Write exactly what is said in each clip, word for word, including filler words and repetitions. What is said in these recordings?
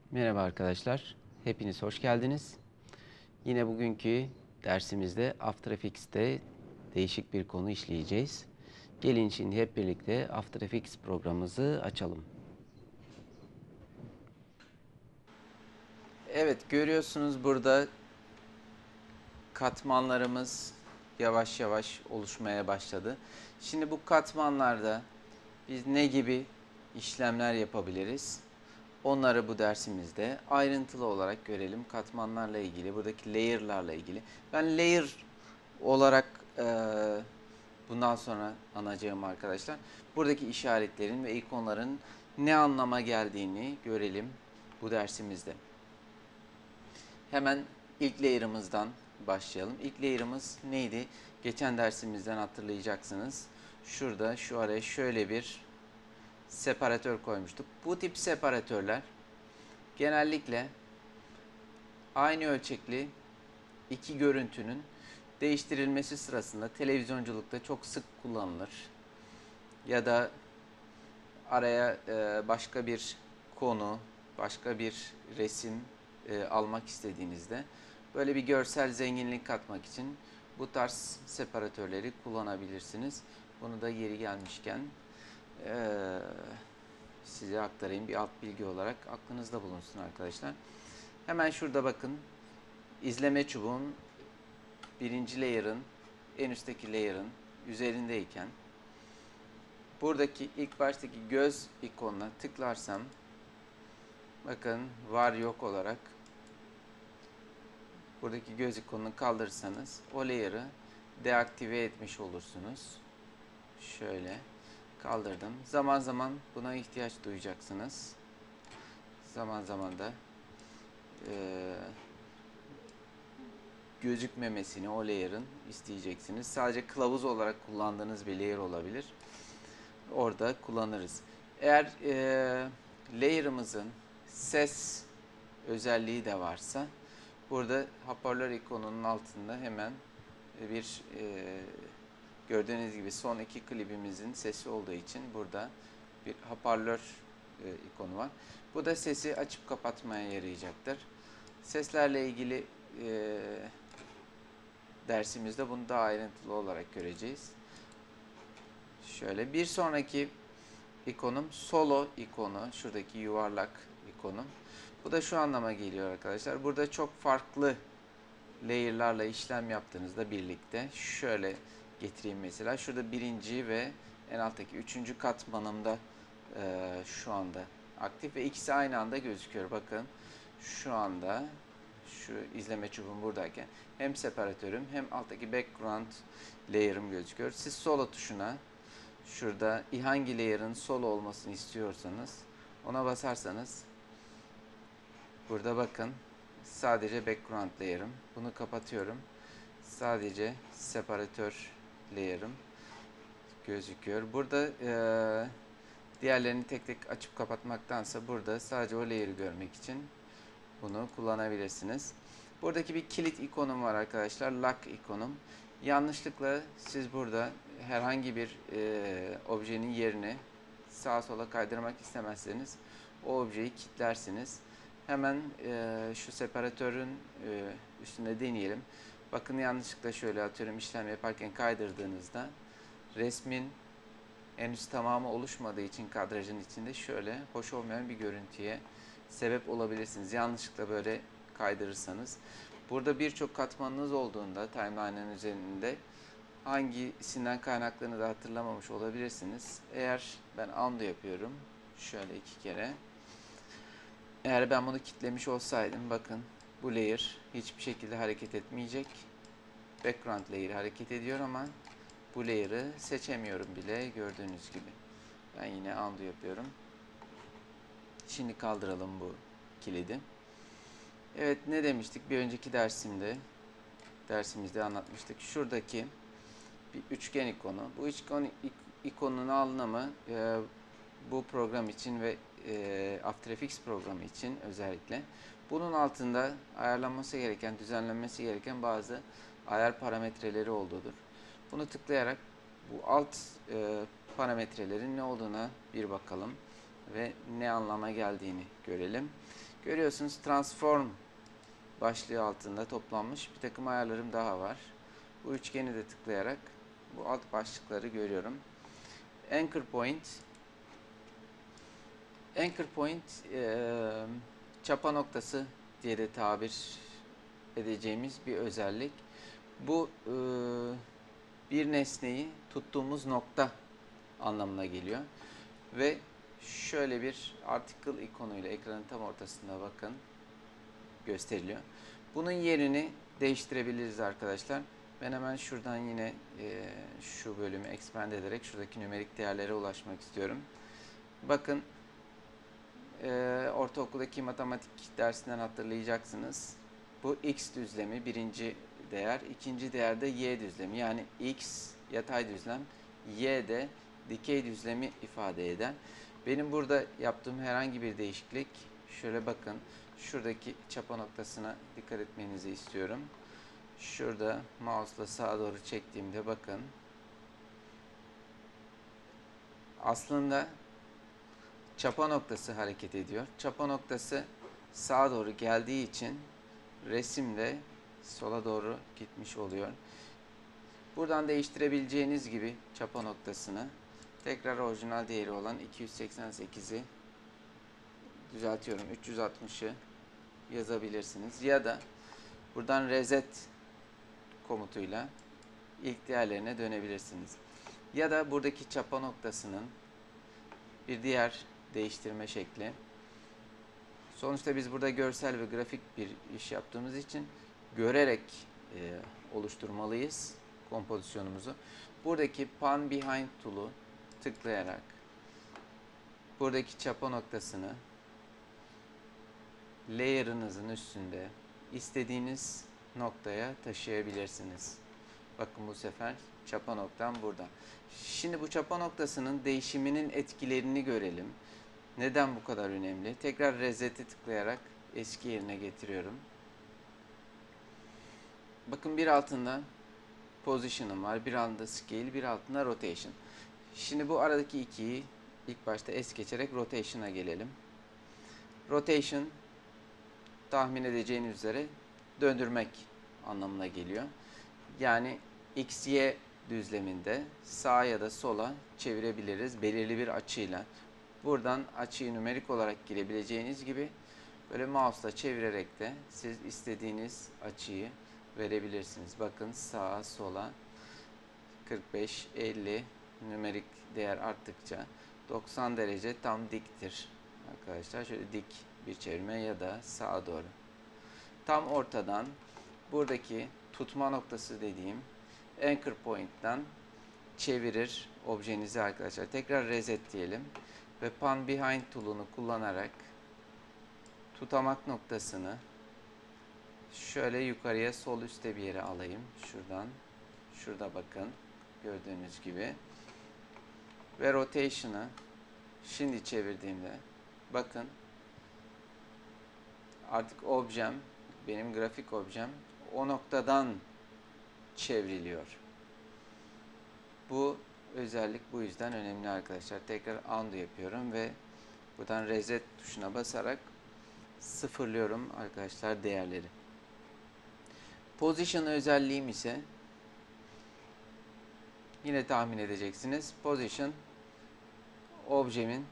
Merhaba arkadaşlar, hepiniz hoş geldiniz. Yine bugünkü dersimizde After Effects'te değişik bir konu işleyeceğiz. Gelin şimdi hep birlikte After Effects programımızı açalım. Evet, görüyorsunuz burada katmanlarımız yavaş yavaş oluşmaya başladı. Şimdi bu katmanlarda biz ne gibi işlemler yapabiliriz? Onları bu dersimizde ayrıntılı olarak görelim. Katmanlarla ilgili, buradaki layer'larla ilgili. Ben layer olarak e, bundan sonra anacağım arkadaşlar. Buradaki işaretlerin ve ikonların ne anlama geldiğini görelim bu dersimizde. Hemen ilk layer'ımızdan başlayalım. İlk layer'ımız neydi? Geçen dersimizden hatırlayacaksınız. Şurada şu araya şöyle bir separatör koymuştuk. Bu tip separatörler genellikle aynı ölçekli iki görüntünün değiştirilmesi sırasında televizyonculukta çok sık kullanılır. Ya da araya başka bir konu, başka bir resim almak istediğinizde böyle bir görsel zenginlik katmak için bu tarz separatörleri kullanabilirsiniz. Bunu da yeri gelmişken size aktarayım, bir alt bilgi olarak aklınızda bulunsun arkadaşlar. Hemen şurada bakın, izleme çubuğun birinci layer'ın, en üstteki layer'ın üzerindeyken buradaki ilk baştaki göz ikonuna tıklarsam bakın var yok olarak buradaki göz ikonunu kaldırırsanız o layer'ı deaktive etmiş olursunuz. Şöyle kaldırdım. Zaman zaman buna ihtiyaç duyacaksınız. Zaman zaman da e, gözükmemesini o layer'ın isteyeceksiniz. Sadece kılavuz olarak kullandığınız bir layer olabilir. Orada kullanırız. Eğer e, layer'ımızın ses özelliği de varsa burada hoparlör ikonunun altında hemen bir e, gördüğünüz gibi son iki klibimizin sesi olduğu için burada bir hoparlör e, ikonu var. Bu da sesi açıp kapatmaya yarayacaktır. Seslerle ilgili e, dersimizde bunu daha ayrıntılı olarak göreceğiz. Şöyle bir sonraki ikonum solo ikonu. Şuradaki yuvarlak ikonum. Bu da şu anlama geliyor arkadaşlar. Burada çok farklı layer'larla işlem yaptığınızda birlikte şöyle getireyim mesela. Şurada birinci ve en alttaki üçüncü katmanımda e, şu anda aktif ve ikisi aynı anda gözüküyor. Bakın şu anda şu izleme çubuğum buradayken hem separatörüm hem alttaki background layer'ım gözüküyor. Siz solo tuşuna şurada hangi layer'ın solo olmasını istiyorsanız ona basarsanız burada bakın sadece background layer'ım. Bunu kapatıyorum. Sadece separatör layer'ım gözüküyor. Burada e, diğerlerini tek tek açıp kapatmaktansa burada sadece o layer'ı görmek için bunu kullanabilirsiniz. Buradaki bir kilit ikonum var arkadaşlar. Lock ikonum. Yanlışlıkla siz burada herhangi bir e, objenin yerini sağa sola kaydırmak istemezseniz o objeyi kilitlersiniz. Hemen e, şu separatörün e, üstünde deneyelim. Bakın yanlışlıkla şöyle atıyorum işlem yaparken kaydırdığınızda resmin henüz tamamı oluşmadığı için kadrajın içinde şöyle hoş olmayan bir görüntüye sebep olabilirsiniz. Yanlışlıkla böyle kaydırırsanız. Burada birçok katmanınız olduğunda timeline'ın üzerinde hangisinden kaynaklarını da hatırlamamış olabilirsiniz. Eğer ben undo yapıyorum şöyle iki kere. Eğer ben bunu kilitlemiş olsaydım bakın bu layer hiçbir şekilde hareket etmeyecek. Background layer hareket ediyor ama bu layer'ı seçemiyorum bile gördüğünüz gibi. Ben yine undo yapıyorum. Şimdi kaldıralım bu kilidi. Evet ne demiştik bir önceki dersimde dersimizde anlatmıştık. Şuradaki bir üçgen ikonu. Bu üçgen ikonunun anlamı e, bu program için ve e, After Effects programı için özellikle bunun altında ayarlanması gereken, düzenlenmesi gereken bazı ayar parametreleri olduğudur. Bunu tıklayarak bu alt e, parametrelerin ne olduğuna bir bakalım ve ne anlama geldiğini görelim. Görüyorsunuz transform başlığı altında toplanmış bir takım ayarlarım daha var. Bu üçgeni de tıklayarak bu alt başlıkları görüyorum. Anchor point. Anchor point e, çapa noktası diye de tabir edeceğimiz bir özellik. Bu e, bir nesneyi tuttuğumuz nokta anlamına geliyor. Ve şöyle bir article ikonuyla ekranın tam ortasında bakın gösteriliyor. Bunun yerini değiştirebiliriz arkadaşlar. Ben hemen şuradan yine e, şu bölümü expand ederek şuradaki nümerik değerlere ulaşmak istiyorum. Bakın e, ortaokuldaki matematik dersinden hatırlayacaksınız. Bu x düzlemi birinci değer, ikinci değerde y düzlemi. Yani x yatay düzlem, y de dikey düzlemi ifade eder. Benim burada yaptığım herhangi bir değişiklik, şöyle bakın, şuradaki çapa noktasına dikkat etmenizi istiyorum. Şurada mouse'la sağa doğru çektiğimde bakın. Aslında çapa noktası hareket ediyor. Çapa noktası sağa doğru geldiği için resim de sola doğru gitmiş oluyor. Buradan değiştirebileceğiniz gibi çapa noktasını tekrar orijinal değeri olan iki yüz seksen sekizi düzeltiyorum üç yüz altmışı yazabilirsiniz. Ya da buradan reset komutuyla ilk değerlerine dönebilirsiniz. Ya da buradaki çapa noktasının bir diğer değiştirme şekli. Sonuçta biz burada görsel ve grafik bir iş yaptığımız için görerek e, oluşturmalıyız kompozisyonumuzu. Buradaki Pan Behind tool'u tıklayarak buradaki çapa noktasını layer'ınızın üstünde istediğiniz noktaya taşıyabilirsiniz. Bakın bu sefer çapa noktam burada. Şimdi bu çapa noktasının değişiminin etkilerini görelim. Neden bu kadar önemli? Tekrar reset'i tıklayarak eski yerine getiriyorum. Bakın bir altında position'ım var, bir altında scale, bir altında rotation. Şimdi bu aradaki ikiyi ilk başta es geçerek rotation'a gelelim. Rotation tahmin edeceğiniz üzere döndürmek anlamına geliyor. Yani x y düzleminde sağa ya da sola çevirebiliriz belirli bir açıyla. Buradan açıyı nümerik olarak girebileceğiniz gibi böyle mouse'la çevirerek de siz istediğiniz açıyı verebilirsiniz. Bakın sağa sola kırk beş elli nümerik değer arttıkça doksan derece tam diktir. Arkadaşlar şöyle dik bir çevirme ya da sağa doğru. Tam ortadan buradaki tutma noktası dediğim anchor point'ten çevirir objenizi arkadaşlar. Tekrar reset diyelim ve pan behind tool'unu kullanarak tutamak noktasını şöyle yukarıya sol üstte bir yere alayım. Şuradan. Şurada bakın. Gördüğünüz gibi. Ve rotation'ı şimdi çevirdiğimde bakın artık objem, benim grafik objem o noktadan çevriliyor. Bu özellik bu yüzden önemli arkadaşlar. Tekrar undo yapıyorum ve buradan reset tuşuna basarak sıfırlıyorum arkadaşlar değerleri. Position özelliğim ise yine tahmin edeceksiniz. Position objemin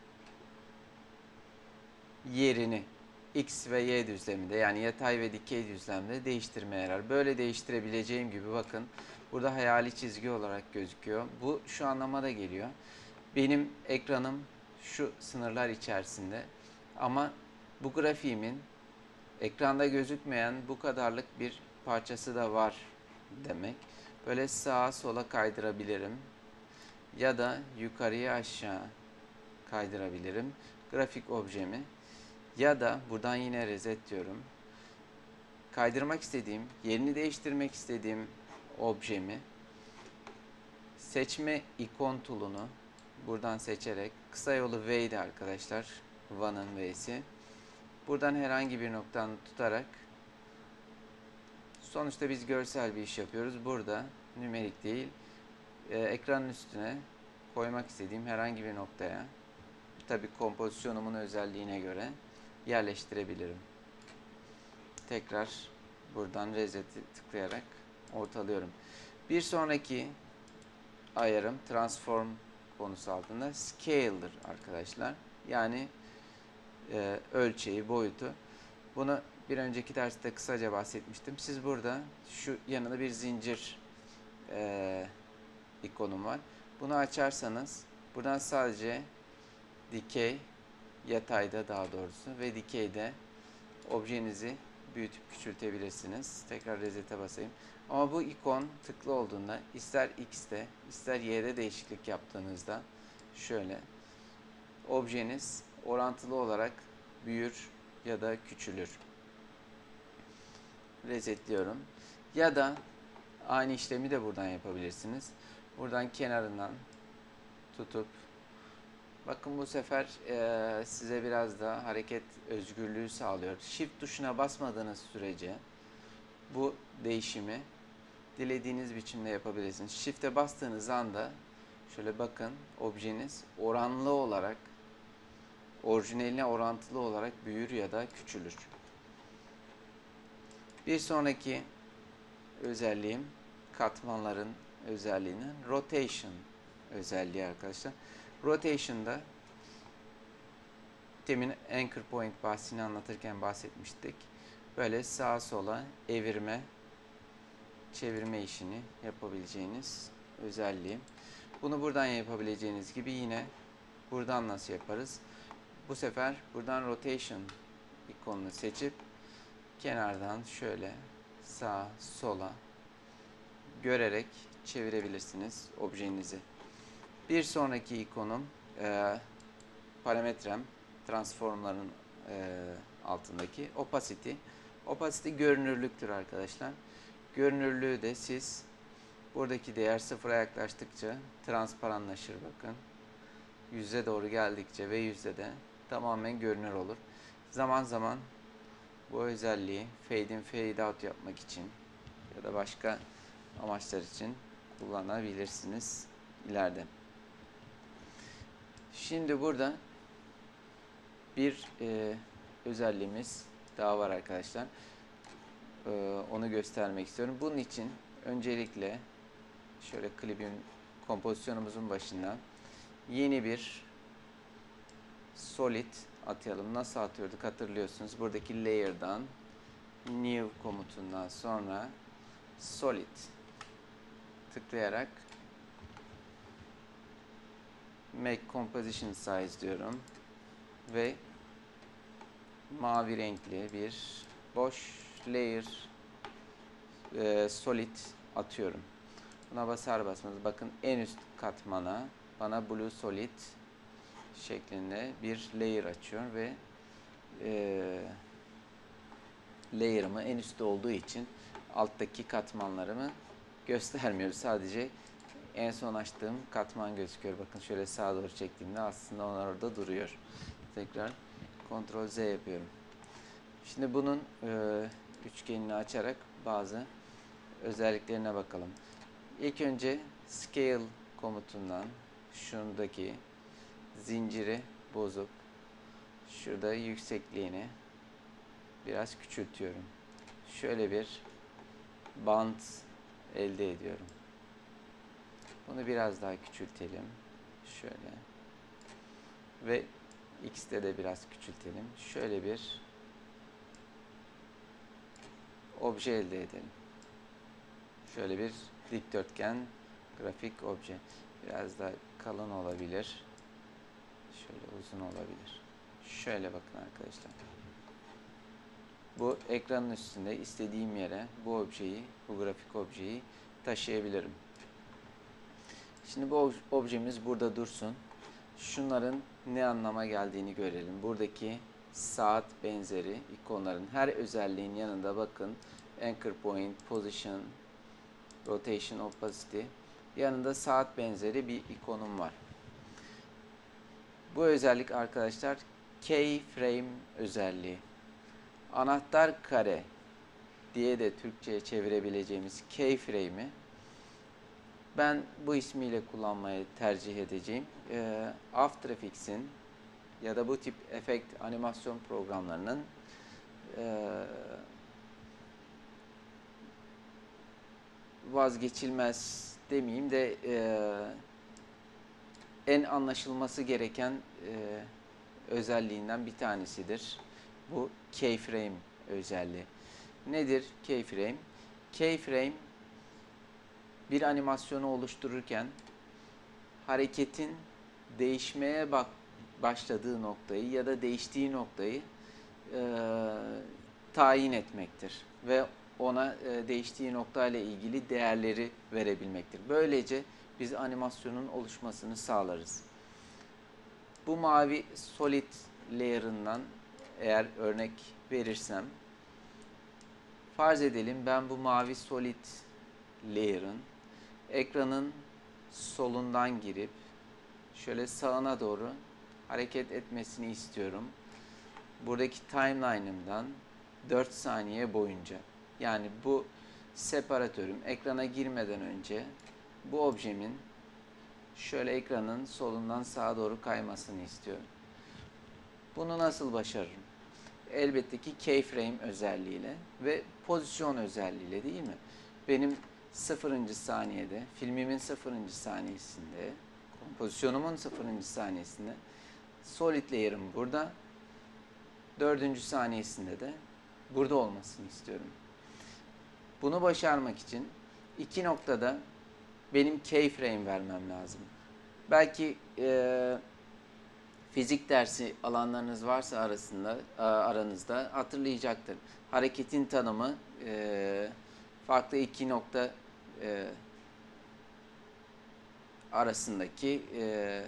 yerini x ve y düzleminde yani yatay ve dikey düzlemde değiştirmeye yarar. Böyle değiştirebileceğim gibi bakın burada hayali çizgi olarak gözüküyor. Bu şu anlama da geliyor. Benim ekranım şu sınırlar içerisinde ama bu grafiğimin ekranda gözükmeyen bu kadarlık bir parçası da var demek. Böyle sağa sola kaydırabilirim ya da yukarıya aşağı kaydırabilirim grafik objemi. Ya da buradan yine reset diyorum. Kaydırmak istediğim, yerini değiştirmek istediğim objemi seçme ikon tool'unu buradan seçerek kısa yolu V'ydi arkadaşlar. Van'ın V'si. Buradan herhangi bir noktadan tutarak sonuçta biz görsel bir iş yapıyoruz. Burada nümerik değil e, ekranın üstüne koymak istediğim herhangi bir noktaya tabii kompozisyonumun özelliğine göre yerleştirebilirim. Tekrar buradan reset'i tıklayarak ortalıyorum. Bir sonraki ayarım transform konusu altında scale'dır arkadaşlar. Yani e, ölçeği, boyutu. Bunu bir önceki derste kısaca bahsetmiştim. Siz burada şu yanında bir zincir e, ikonum var. Bunu açarsanız buradan sadece dikey, yatayda daha doğrusu ve dikeyde objenizi büyütüp küçültebilirsiniz. Tekrar reset'e basayım. Ama bu ikon tıklı olduğunda ister X'te ister Y'de değişiklik yaptığınızda şöyle objeniz orantılı olarak büyür ya da küçülür. Resetliyorum. Ya da aynı işlemi de buradan yapabilirsiniz. Buradan kenarından tutup bakın bu sefer e, size biraz da hareket özgürlüğü sağlıyor. Shift tuşuna basmadığınız sürece bu değişimi dilediğiniz biçimde yapabilirsiniz. Shift'e bastığınız anda şöyle bakın objeniz oranlı olarak orijinaline orantılı olarak büyür ya da küçülür. Bir sonraki özelliğim katmanların özelliğinin rotation özelliği arkadaşlar. Rotation'da demin anchor point bahsini anlatırken bahsetmiştik. Böyle sağa sola evirme, çevirme işini yapabileceğiniz özelliği. Bunu buradan yapabileceğiniz gibi yine buradan nasıl yaparız? Bu sefer buradan rotation ikonunu seçip kenardan şöyle sağa sola görerek çevirebilirsiniz objenizi. Bir sonraki ikonum e, parametrem transformların e, altındaki opacity. Opacity görünürlüktür arkadaşlar. Görünürlüğü de siz buradaki değer sıfıra yaklaştıkça transparanlaşır bakın. Yüze doğru geldikçe ve yüzde de tamamen görünür olur. Zaman zaman bu özelliği fade in fade out yapmak için ya da başka amaçlar için kullanabilirsiniz ileride. Şimdi burada bir e, özelliğimiz daha var arkadaşlar. E, onu göstermek istiyorum. Bunun için öncelikle şöyle klibin kompozisyonumuzun başına yeni bir solid atayalım. Nasıl atıyorduk hatırlıyorsunuz. Buradaki layer'dan new komutundan sonra solid tıklayarak make composition size diyorum ve mavi renkli bir boş layer e, solid atıyorum. Buna basar basmaz bakın en üst katmana bana blue solid şeklinde bir layer açıyor ve e, layer'ımı en üstte olduğu için alttaki katmanlarımı göstermiyor. Sadece en son açtığım katman gözüküyor. Bakın şöyle sağa doğru çektiğimde aslında onlar orada duruyor. Tekrar kontrol Z yapıyorum. Şimdi bunun e, üçgenini açarak bazı özelliklerine bakalım. İlk önce scale komutundan şuradaki zinciri bozup şurada yüksekliğini biraz küçültüyorum. Şöyle bir band elde ediyorum. Bunu biraz daha küçültelim. Şöyle. Ve X'te de biraz küçültelim. Şöyle bir obje elde edelim. Şöyle bir dikdörtgen grafik obje. Biraz daha kalın olabilir. Şöyle uzun olabilir. Şöyle bakın arkadaşlar. Bu ekranın üstünde istediğim yere bu objeyi, bu grafik objeyi taşıyabilirim. Şimdi bu objemiz burada dursun. Şunların ne anlama geldiğini görelim. Buradaki saat benzeri ikonların her özelliğin yanında bakın anchor point, position, rotation, opacity yanında saat benzeri bir ikonum var. Bu özellik arkadaşlar keyframe özelliği. Anahtar kare diye de Türkçe'ye çevirebileceğimiz keyframe'i ben bu ismiyle kullanmayı tercih edeceğim. After Effects'in ya da bu tip efekt animasyon programlarının e, vazgeçilmez demeyeyim de e, en anlaşılması gereken e, özelliğinden bir tanesidir. Bu keyframe özelliği. Nedir keyframe? Keyframe bir animasyonu oluştururken hareketin değişmeye bak başladığı noktayı ya da değiştiği noktayı e, tayin etmektir ve ona e, değiştiği noktayla ilgili değerleri verebilmektir. Böylece biz animasyonun oluşmasını sağlarız. Bu mavi solid layer'ından eğer örnek verirsem, farz edelim ben bu mavi solid layer'ın ekranın solundan girip şöyle sağına doğru hareket etmesini istiyorum. Buradaki timeline'ımdan dört saniye boyunca, yani bu separatörüm ekrana girmeden önce bu objemin şöyle ekranın solundan sağa doğru kaymasını istiyorum. Bunu nasıl başarırım? Elbette ki keyframe özelliğiyle ve pozisyon özelliğiyle, değil mi? Benim sıfırıncı saniyede, filmimin sıfırıncı saniyesinde, kompozisyonumun sıfırıncı saniyesinde solid layer'ım burada, dördüncü saniyesinde de burada olmasını istiyorum. Bunu başarmak için iki noktada benim keyframe vermem lazım. Belki e, fizik dersi alanlarınız varsa arasında aranızda hatırlayacaktır. Hareketin tanımı e, farklı iki nokta e, arasındaki e,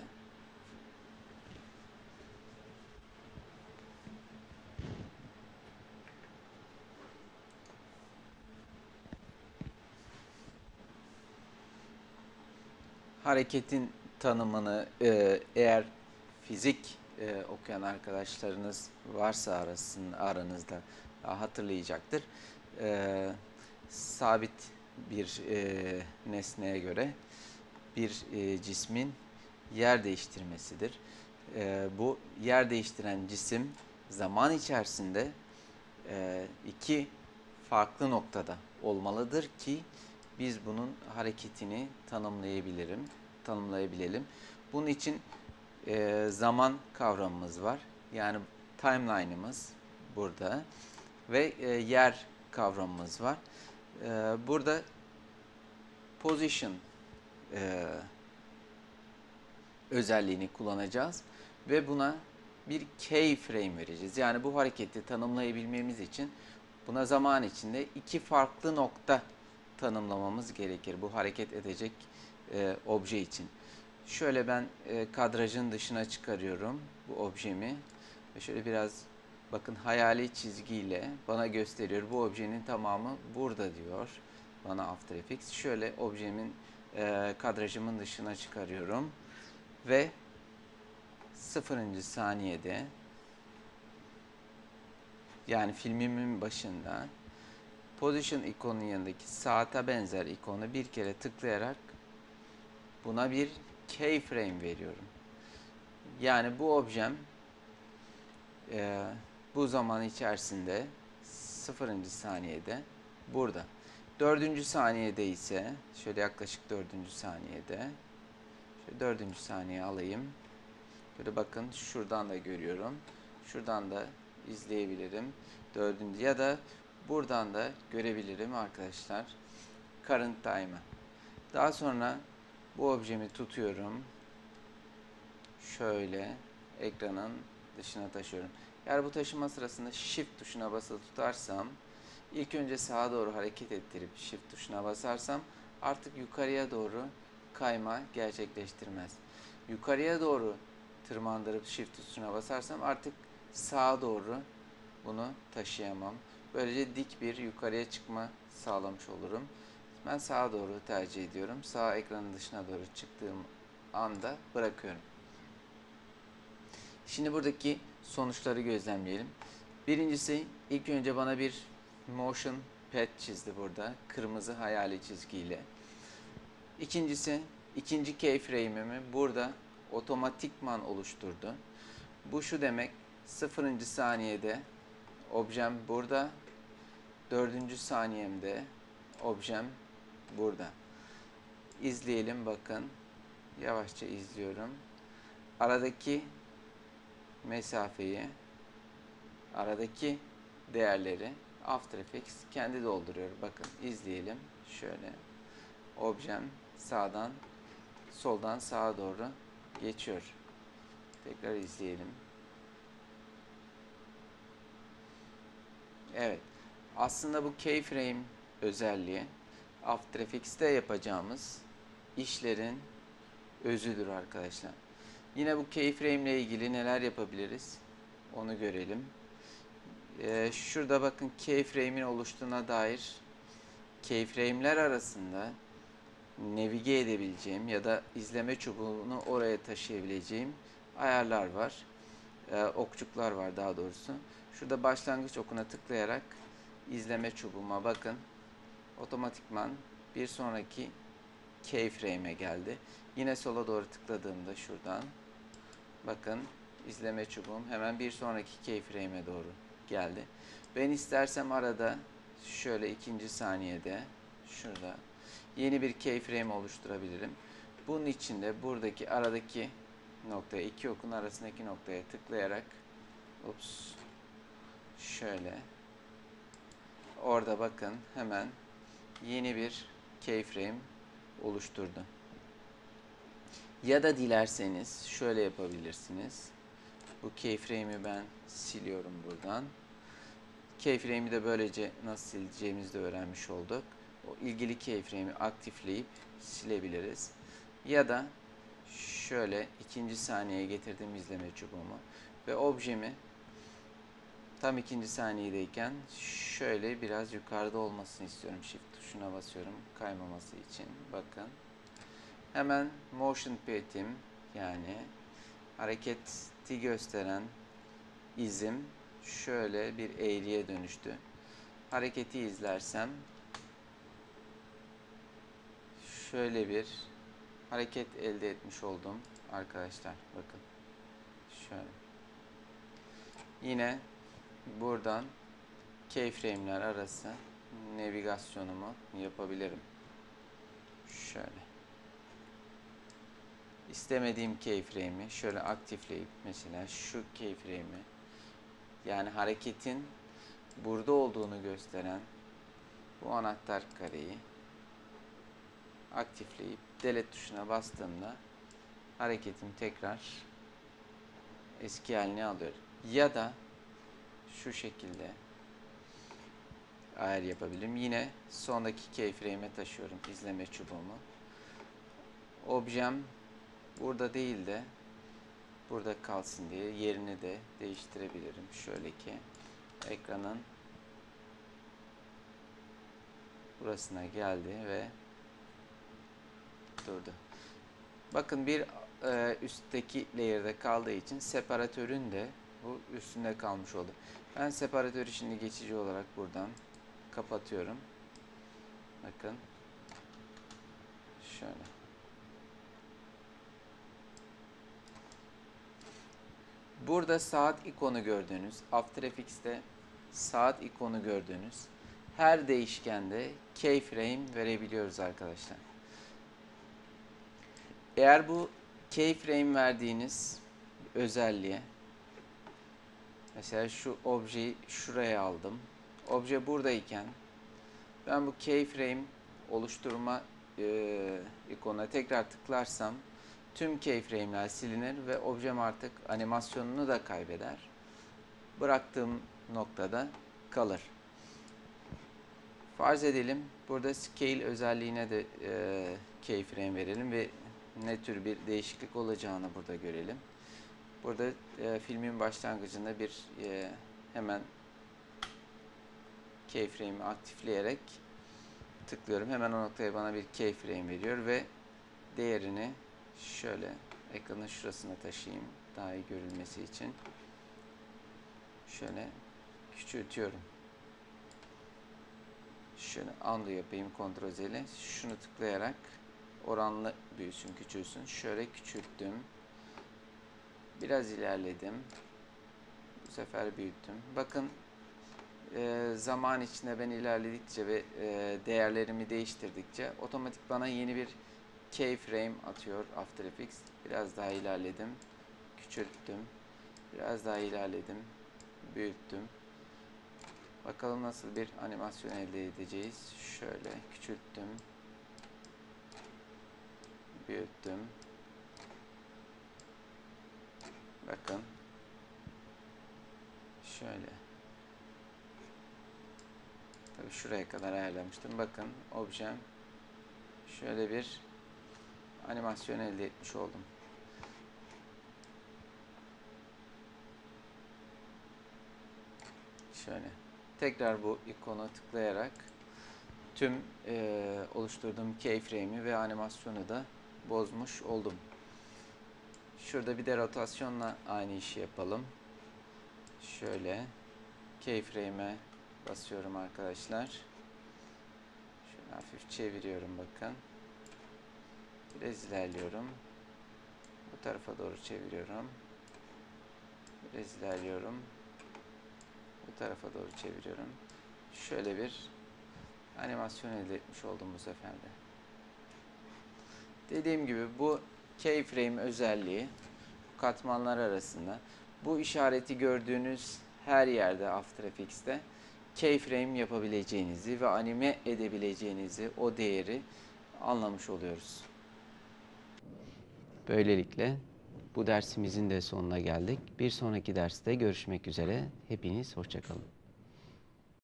hareketin tanımını e, eğer fizik e, okuyan arkadaşlarınız varsa arasın, aranızda hatırlayacaktır. E, sabit bir e, nesneye göre bir e, cismin yer değiştirmesidir. E, bu yer değiştiren cisim zaman içerisinde e, iki farklı noktada olmalıdır ki biz bunun hareketini tanımlayabilirim, tanımlayabilelim. Bunun için e, zaman kavramımız var. Yani timeline'ımız burada ve e, yer kavramımız var. E, burada position e, özelliğini kullanacağız ve buna bir keyframe vereceğiz. Yani bu hareketi tanımlayabilmemiz için buna zaman içinde iki farklı nokta tanımlamamız gerekir bu hareket edecek e, obje için. Şöyle ben e, kadrajın dışına çıkarıyorum bu objemi ve şöyle biraz bakın hayali çizgiyle bana gösteriyor. Bu objenin tamamı burada diyor bana After Effects. Şöyle objemin e, kadrajımın dışına çıkarıyorum ve sıfırıncı saniyede, yani filmimin başında position ikonunun yanındaki saate benzer ikonu bir kere tıklayarak buna bir keyframe veriyorum. Yani bu objem e, bu zaman içerisinde sıfırıncı saniyede burada. Dördüncü saniyede ise şöyle yaklaşık dördüncü saniyede şöyle dördüncü saniye alayım. Böyle bakın şuradan da görüyorum. Şuradan da izleyebilirim. Dördüncü ya da buradan da görebilirim arkadaşlar. Current time'ı. Daha sonra bu objemi tutuyorum. Şöyle ekranın dışına taşıyorum. Eğer bu taşıma sırasında Shift tuşuna basılı tutarsam, ilk önce sağa doğru hareket ettirip Shift tuşuna basarsam artık yukarıya doğru kayma gerçekleştirmez. Yukarıya doğru tırmandırıp Shift tuşuna basarsam artık sağa doğru bunu taşıyamam. Böylece dik bir yukarıya çıkma sağlamış olurum. Ben sağa doğru tercih ediyorum. Sağ ekranın dışına doğru çıktığım anda bırakıyorum. Şimdi buradaki sonuçları gözlemleyelim. Birincisi, ilk önce bana bir motion pad çizdi burada. Kırmızı hayali çizgiyle. İkincisi, ikinci keyframe'imi burada otomatikman oluşturdu. Bu şu demek, sıfırıncı saniyede objem burada, dördüncü saniyemde objem burada. İzleyelim bakın. Yavaşça izliyorum. Aradaki mesafeyi, aradaki değerleri After Effects kendi dolduruyor. Bakın izleyelim. Şöyle objem sağdan soldan sağa doğru geçiyor. Tekrar izleyelim. Evet. Aslında bu keyframe özelliği After Effects'te yapacağımız işlerin özüdür arkadaşlar. Yine bu keyframe ile ilgili neler yapabiliriz? Onu görelim. Ee, şurada bakın keyframe'in oluştuğuna dair keyframe'ler arasında navige edebileceğim ya da izleme çubuğunu oraya taşıyabileceğim ayarlar var. Ee, okçuklar var daha doğrusu. Şurada başlangıç okuna tıklayarak izleme çubuğuma bakın. Otomatikman bir sonraki keyframe'e geldi. Yine sola doğru tıkladığımda şuradan bakın izleme çubuğum hemen bir sonraki keyframe'e doğru geldi. Ben istersem arada şöyle ikinci saniyede şurada yeni bir keyframe oluşturabilirim. Bunun için de buradaki aradaki noktaya, iki okun arasındaki noktaya tıklayarak ups şöyle orada bakın hemen yeni bir keyframe oluşturdu. Ya da dilerseniz şöyle yapabilirsiniz. Bu keyframe'i ben siliyorum buradan. Keyframe'i de böylece nasıl sileceğimizi de öğrenmiş olduk. O ilgili keyframe'i aktifleyip silebiliriz. Ya da şöyle ikinci saniyeye getirdim izleme çubuğumu ve objemi tam ikinci saniyedeyken şöyle biraz yukarıda olmasını istiyorum. Shift tuşuna basıyorum kaymaması için. Bakın. Hemen motion pad'im yani hareketi gösteren izim şöyle bir eğriye dönüştü. Hareketi izlersem şöyle bir hareket elde etmiş oldum arkadaşlar. Bakın. Şöyle. Yine buradan keyframe'ler arası navigasyonumu yapabilirim. Şöyle. İstemediğim keyframe'i şöyle aktifleyip mesela şu keyframe'i yani hareketin burada olduğunu gösteren bu anahtar kareyi aktifleyip delete tuşuna bastığımda hareketim tekrar eski haline alıyor. Ya da şu şekilde ayar yapabilirim. Yine sondaki keyframe'e taşıyorum izleme çubuğumu. Objem burada değil de burada kalsın diye yerini de değiştirebilirim. Şöyle ki ekranın burasına geldi ve durdu. Bakın bir e, üstteki layer'da kaldığı için separatörün de bu üstünde kalmış oldu. Ben separatörü şimdi geçici olarak buradan kapatıyorum. Bakın. Şöyle. Burada saat ikonu gördüğünüz, After Effects'te saat ikonu gördüğünüz her değişkende keyframe verebiliyoruz arkadaşlar. Eğer bu keyframe verdiğiniz özelliğe mesela şu objeyi şuraya aldım. Obje buradayken ben bu keyframe oluşturma e, ikonuna tekrar tıklarsam tüm keyframe'ler silinir ve objem artık animasyonunu da kaybeder. Bıraktığım noktada kalır. Farz edelim burada scale özelliğine de e, keyframe verelim ve ne tür bir değişiklik olacağını burada görelim. Burada e, filmin başlangıcında bir e, hemen keyframe'i aktifleyerek tıklıyorum. Hemen o noktaya bana bir keyframe veriyor ve değerini şöyle ekranın şurasına taşıyayım daha iyi görülmesi için. Şöyle küçültüyorum. Şöyle undo yapayım Ctrl Z ile. Şunu tıklayarak oranlı büyüsün, küçülsün. Şöyle küçülttüm. Biraz ilerledim. Bu sefer büyüttüm. Bakın e, zaman içinde ben ilerledikçe ve e, değerlerimi değiştirdikçe otomatik bana yeni bir keyframe atıyor After Effects. Biraz daha ilerledim. Küçülttüm. Biraz daha ilerledim. Büyüttüm. Bakalım nasıl bir animasyon elde edeceğiz. Şöyle küçülttüm. Büyüttüm. Bakın. Şöyle. Tabii şuraya kadar ayarlamıştım. Bakın objem şöyle bir animasyon elde etmiş oldum. Şöyle. Tekrar bu ikona tıklayarak tüm e, oluşturduğum keyframe'i ve animasyonu da bozmuş oldum. Şurada bir de rotasyonla aynı işi yapalım. Şöyle keyframe'e basıyorum arkadaşlar. Şöyle hafif çeviriyorum bakın. Biraz ilerliyorum. Bu tarafa doğru çeviriyorum. Biraz ilerliyorum. Bu tarafa doğru çeviriyorum. Şöyle bir animasyon elde etmiş oldum bu sefer de. Dediğim gibi bu keyframe özelliği katmanlar arasında bu işareti gördüğünüz her yerde After Effects'te keyframe yapabileceğinizi ve anime edebileceğinizi, o değeri anlamış oluyoruz. Böylelikle bu dersimizin de sonuna geldik. Bir sonraki derste görüşmek üzere. Hepiniz hoşça kalın.